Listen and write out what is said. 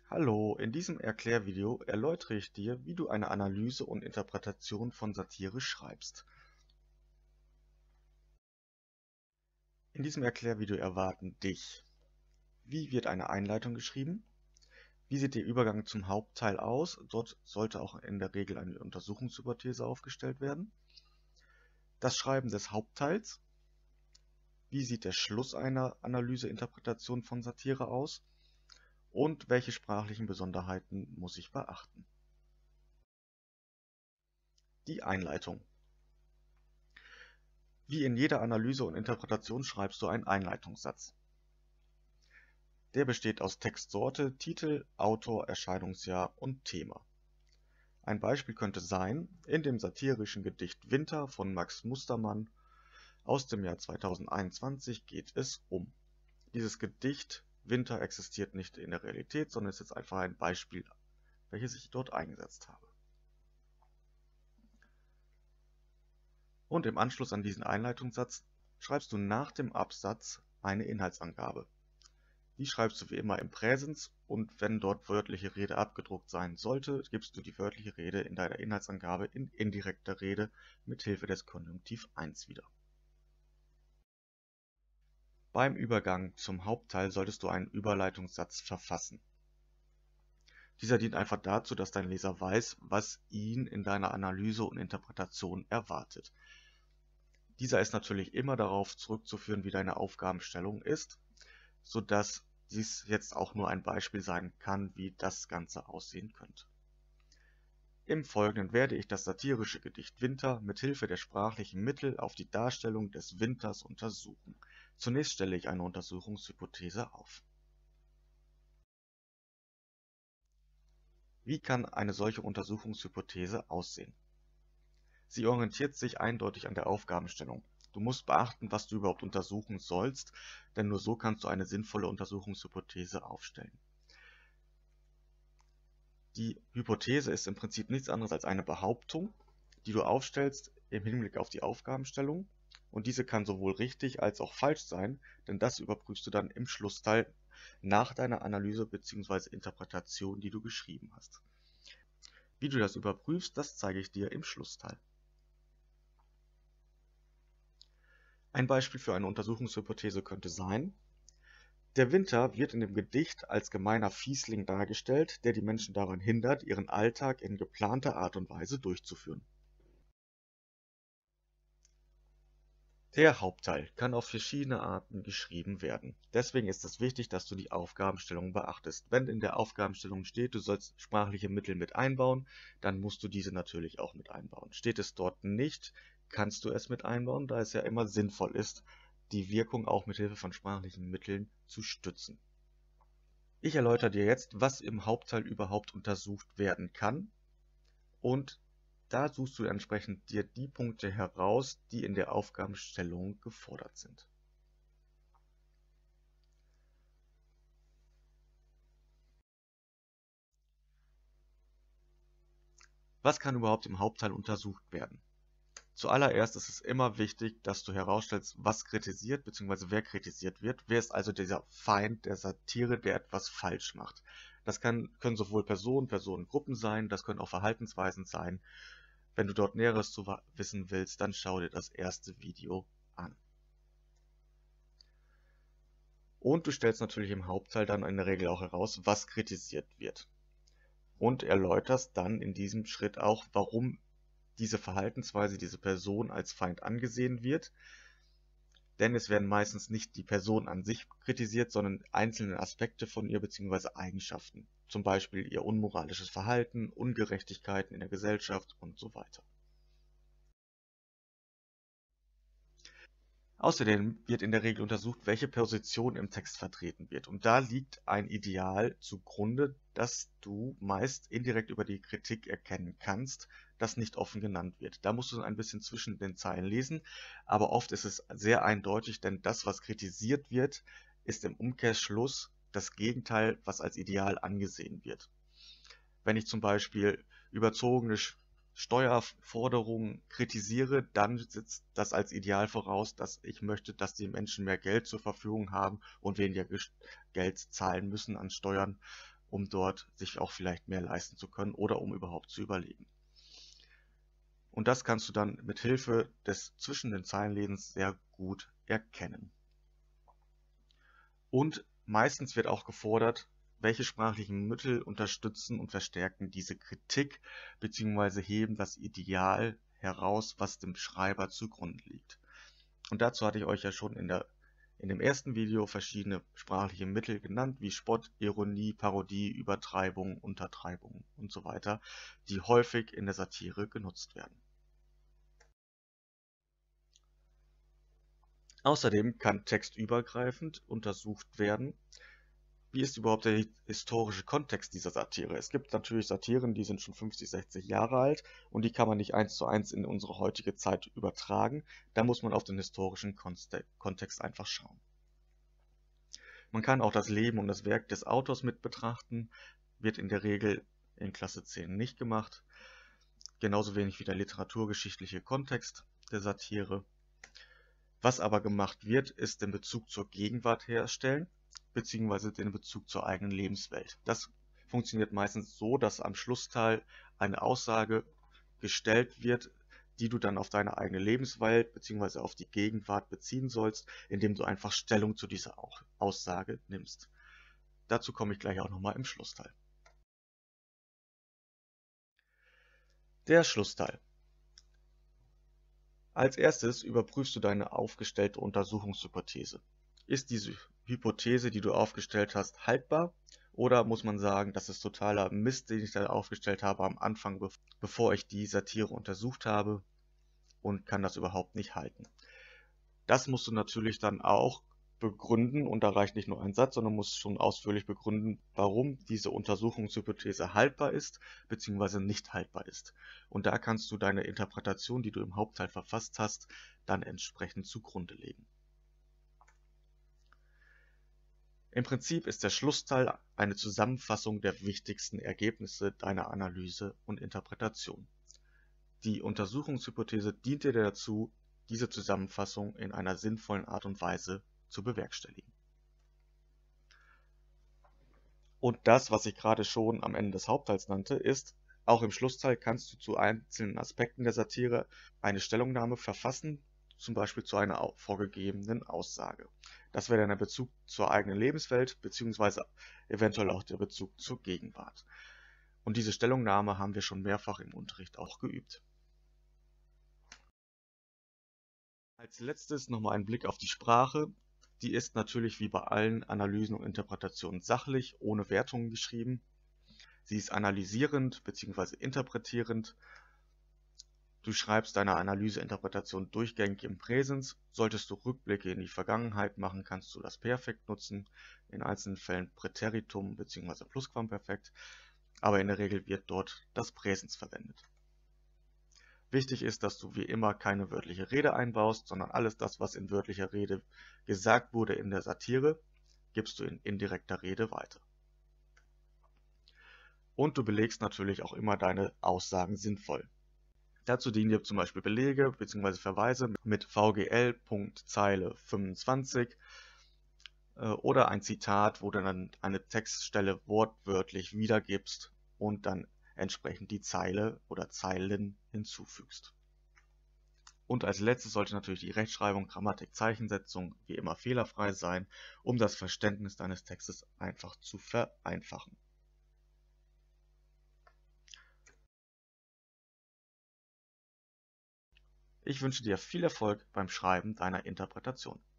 Hallo, in diesem Erklärvideo erläutere ich dir, wie du eine Analyse und Interpretation von Satire schreibst. In diesem Erklärvideo erwarten dich: Wie wird eine Einleitung geschrieben? Wie sieht der Übergang zum Hauptteil aus? Dort sollte auch in der Regel eine Untersuchungshypothese aufgestellt werden. Das Schreiben des Hauptteils. Wie sieht der Schluss einer Analyse-Interpretation von Satire aus? Und welche sprachlichen Besonderheiten muss ich beachten? Die Einleitung. Wie in jeder Analyse und Interpretation schreibst du einen Einleitungssatz. Der besteht aus Textsorte, Titel, Autor, Erscheinungsjahr und Thema. Ein Beispiel könnte sein: In dem satirischen Gedicht Winter von Max Mustermann aus dem Jahr 2021 geht es um. Dieses Gedicht Winter existiert nicht in der Realität, sondern ist jetzt einfach ein Beispiel, welches ich dort eingesetzt habe. Und im Anschluss an diesen Einleitungssatz schreibst du nach dem Absatz eine Inhaltsangabe. Die schreibst du wie immer im Präsens, und wenn dort wörtliche Rede abgedruckt sein sollte, gibst du die wörtliche Rede in deiner Inhaltsangabe in indirekter Rede mit Hilfe des Konjunktiv 1 wieder. Beim Übergang zum Hauptteil solltest du einen Überleitungssatz verfassen. Dieser dient einfach dazu, dass dein Leser weiß, was ihn in deiner Analyse und Interpretation erwartet. Dieser ist natürlich immer darauf zurückzuführen, wie deine Aufgabenstellung ist, sodass dies jetzt auch nur ein Beispiel sein kann, wie das Ganze aussehen könnte. Im Folgenden werde ich das satirische Gedicht Winter mit Hilfe der sprachlichen Mittel auf die Darstellung des Winters untersuchen. Zunächst stelle ich eine Untersuchungshypothese auf. Wie kann eine solche Untersuchungshypothese aussehen? Sie orientiert sich eindeutig an der Aufgabenstellung. Du musst beachten, was du überhaupt untersuchen sollst, denn nur so kannst du eine sinnvolle Untersuchungshypothese aufstellen. Die Hypothese ist im Prinzip nichts anderes als eine Behauptung, die du aufstellst im Hinblick auf die Aufgabenstellung, und diese kann sowohl richtig als auch falsch sein, denn das überprüfst du dann im Schlussteil nach deiner Analyse bzw. Interpretation, die du geschrieben hast. Wie du das überprüfst, das zeige ich dir im Schlussteil. Ein Beispiel für eine Untersuchungshypothese könnte sein: Der Winter wird in dem Gedicht als gemeiner Fiesling dargestellt, der die Menschen daran hindert, ihren Alltag in geplanter Art und Weise durchzuführen. Der Hauptteil kann auf verschiedene Arten geschrieben werden. Deswegen ist es wichtig, dass du die Aufgabenstellung beachtest. Wenn in der Aufgabenstellung steht, du sollst sprachliche Mittel mit einbauen, dann musst du diese natürlich auch mit einbauen. Steht es dort nicht, kannst du es mit einbauen, da es ja immer sinnvoll ist, die Wirkung auch mit Hilfe von sprachlichen Mitteln zu stützen. Ich erläutere dir jetzt, was im Hauptteil überhaupt untersucht werden kann, und da suchst du entsprechend dir die Punkte heraus, die in der Aufgabenstellung gefordert sind. Was kann überhaupt im Hauptteil untersucht werden? Zuallererst ist es immer wichtig, dass du herausstellst, was kritisiert bzw. wer kritisiert wird. Wer ist also dieser Feind der Satire, der etwas falsch macht? Das können sowohl Personengruppen sein, das können auch Verhaltensweisen sein. Wenn du dort Näheres zu wissen willst, dann schau dir das erste Video an. Und du stellst natürlich im Hauptteil dann in der Regel auch heraus, was kritisiert wird. Und erläuterst dann in diesem Schritt auch, warum diese Verhaltensweise, diese Person als Feind angesehen wird. Denn es werden meistens nicht die Person an sich kritisiert, sondern einzelne Aspekte von ihr bzw. Eigenschaften. Zum Beispiel ihr unmoralisches Verhalten, Ungerechtigkeiten in der Gesellschaft und so weiter. Außerdem wird in der Regel untersucht, welche Position im Text vertreten wird. Und da liegt ein Ideal zugrunde, das du meist indirekt über die Kritik erkennen kannst, das nicht offen genannt wird. Da musst du ein bisschen zwischen den Zeilen lesen, aber oft ist es sehr eindeutig, denn das, was kritisiert wird, ist im Umkehrschluss das Gegenteil, was als Ideal angesehen wird. Wenn ich zum Beispiel überzogene Steuerforderungen kritisiere, dann setzt das als Ideal voraus, dass ich möchte, dass die Menschen mehr Geld zur Verfügung haben und weniger Geld zahlen müssen an Steuern, um dort sich auch vielleicht mehr leisten zu können oder um überhaupt zu überleben. Und das kannst du dann mit Hilfe des zwischen den Zeilenlesens sehr gut erkennen. Und meistens wird auch gefordert, welche sprachlichen Mittel unterstützen und verstärken diese Kritik bzw. heben das Ideal heraus, was dem Schreiber zugrunde liegt. Und dazu hatte ich euch ja schon in dem ersten Video verschiedene sprachliche Mittel genannt, wie Spott, Ironie, Parodie, Übertreibung, Untertreibung und so weiter, die häufig in der Satire genutzt werden. Außerdem kann textübergreifend untersucht werden, wie ist überhaupt der historische Kontext dieser Satire. Es gibt natürlich Satiren, die sind schon 50, 60 Jahre alt und die kann man nicht 1:1 in unsere heutige Zeit übertragen. Da muss man auf den historischen Kontext einfach schauen. Man kann auch das Leben und das Werk des Autors mit betrachten, wird in der Regel in Klasse 10 nicht gemacht, genauso wenig wie der literaturgeschichtliche Kontext der Satire. Was aber gemacht wird, ist den Bezug zur Gegenwart herstellen, beziehungsweise den Bezug zur eigenen Lebenswelt. Das funktioniert meistens so, dass am Schlussteil eine Aussage gestellt wird, die du dann auf deine eigene Lebenswelt bzw. auf die Gegenwart beziehen sollst, indem du einfach Stellung zu dieser Aussage nimmst. Dazu komme ich gleich auch nochmal im Schlussteil. Der Schlussteil. Als erstes überprüfst du deine aufgestellte Untersuchungshypothese. Ist diese Hypothese, die du aufgestellt hast, haltbar? Oder muss man sagen, das ist totaler Mist, den ich da aufgestellt habe am Anfang, bevor ich die Satire untersucht habe und kann das überhaupt nicht halten? Das musst du natürlich dann auch begründen und da reicht nicht nur ein Satz, sondern musst schon ausführlich begründen, warum diese Untersuchungshypothese haltbar ist bzw. nicht haltbar ist. Und da kannst du deine Interpretation, die du im Hauptteil verfasst hast, dann entsprechend zugrunde legen. Im Prinzip ist der Schlussteil eine Zusammenfassung der wichtigsten Ergebnisse deiner Analyse und Interpretation. Die Untersuchungshypothese dient dir dazu, diese Zusammenfassung in einer sinnvollen Art und Weise zu bewerkstelligen. Und das, was ich gerade schon am Ende des Hauptteils nannte, ist, auch im Schlussteil kannst du zu einzelnen Aspekten der Satire eine Stellungnahme verfassen, zum Beispiel zu einer vorgegebenen Aussage. Das wäre dann der Bezug zur eigenen Lebenswelt, beziehungsweise eventuell auch der Bezug zur Gegenwart. Und diese Stellungnahme haben wir schon mehrfach im Unterricht auch geübt. Als letztes nochmal ein Blick auf die Sprache. Die ist natürlich wie bei allen Analysen und Interpretationen sachlich, ohne Wertungen geschrieben. Sie ist analysierend bzw. interpretierend. Du schreibst deine Analyse-Interpretation durchgängig im Präsens. Solltest du Rückblicke in die Vergangenheit machen, kannst du das Perfekt nutzen, in einzelnen Fällen Präteritum bzw. Plusquamperfekt, aber in der Regel wird dort das Präsens verwendet. Wichtig ist, dass du wie immer keine wörtliche Rede einbaust, sondern alles das, was in wörtlicher Rede gesagt wurde in der Satire, gibst du in indirekter Rede weiter. Und du belegst natürlich auch immer deine Aussagen sinnvoll. Dazu dienen dir zum Beispiel Belege bzw. Verweise mit VGL.Zeile 25 oder ein Zitat, wo du dann eine Textstelle wortwörtlich wiedergibst und dann entsprechend die Zeile oder Zeilen hinzufügst. Und als letztes sollte natürlich die Rechtschreibung, Grammatik, Zeichensetzung wie immer fehlerfrei sein, um das Verständnis deines Textes einfach zu vereinfachen. Ich wünsche dir viel Erfolg beim Schreiben deiner Interpretation.